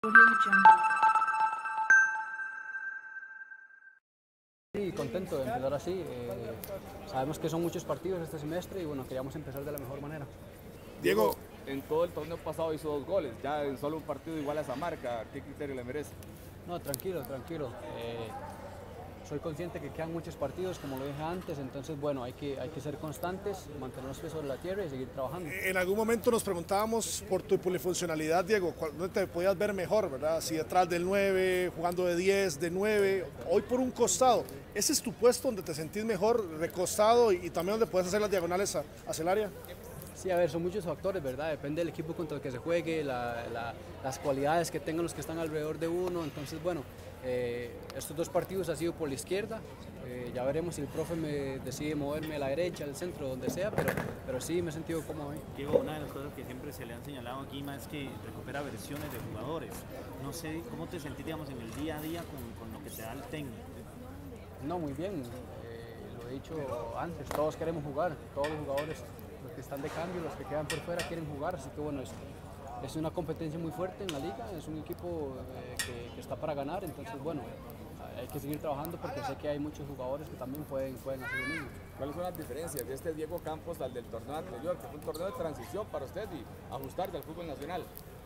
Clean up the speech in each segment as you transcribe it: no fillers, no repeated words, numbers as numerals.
Sí, contento de empezar así. Sabemos que son muchos partidos este semestre y bueno, queríamos empezar de la mejor manera. Diego, en todo el torneo pasado hizo 2 goles, ya en solo un partido igual a esa marca, ¿qué criterio le merece? No, tranquilo, tranquilo. Soy consciente que quedan muchos partidos, como lo dije antes, entonces bueno, hay que ser constantes, mantener los pies sobre la tierra y seguir trabajando. En algún momento nos preguntábamos por tu polifuncionalidad, Diego, ¿dónde te podías ver mejor, verdad? Si detrás del 9, jugando de 10, de 9, hoy por un costado. ¿Ese es tu puesto donde te sentís mejor, recostado y también donde puedes hacer las diagonales hacia el área? Sí, a ver, son muchos factores, ¿verdad? Depende del equipo contra el que se juegue, las cualidades que tengan los que están alrededor de uno. Entonces, bueno, estos 2 partidos han sido por la izquierda. Ya veremos si el profe me decide moverme a la derecha, al centro, donde sea, pero sí me he sentido cómodo ahí. Diego, una de las cosas que siempre se le han señalado a Guima es que recupera versiones de jugadores. No sé cómo te sentís, digamos, en el día a día con lo que te da el técnico. No, muy bien. Lo he dicho antes, todos queremos jugar, todos los jugadores, los que están de cambio, los que quedan por fuera quieren jugar, así que bueno, es una competencia muy fuerte en la liga, es un equipo que está para ganar, entonces bueno, hay que seguir trabajando porque sé que hay muchos jugadores que también pueden hacer lo mismo. ¿Cuáles son las diferencias de este Diego Campos al del torneo anterior, que fue un torneo de transición para usted y ajustarse al fútbol nacional?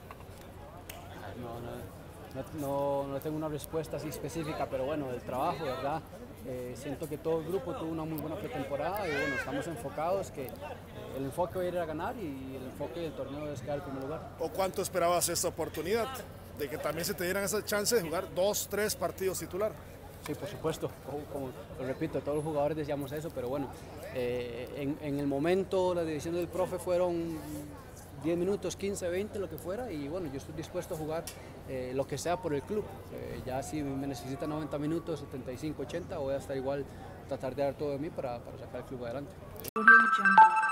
No tengo una respuesta así específica, pero bueno, del trabajo, ¿verdad? Siento que todo el grupo tuvo una muy buena pretemporada y bueno, estamos enfocados que el enfoque va a ir a ganar y el enfoque del torneo es quedar en primer lugar. ¿O cuánto esperabas esta oportunidad de que también se te dieran esa chance de jugar 2, 3 partidos titular? Sí, por supuesto, como lo repito, todos los jugadores decíamos eso, pero bueno, en el momento la decisión del profe fueron 10 minutos, 15, 20, lo que fuera, y bueno, yo estoy dispuesto a jugar lo que sea por el club. Ya si me necesitan 90 minutos, 75, 80, voy a estar igual, tratar de dar todo de mí para sacar el club adelante.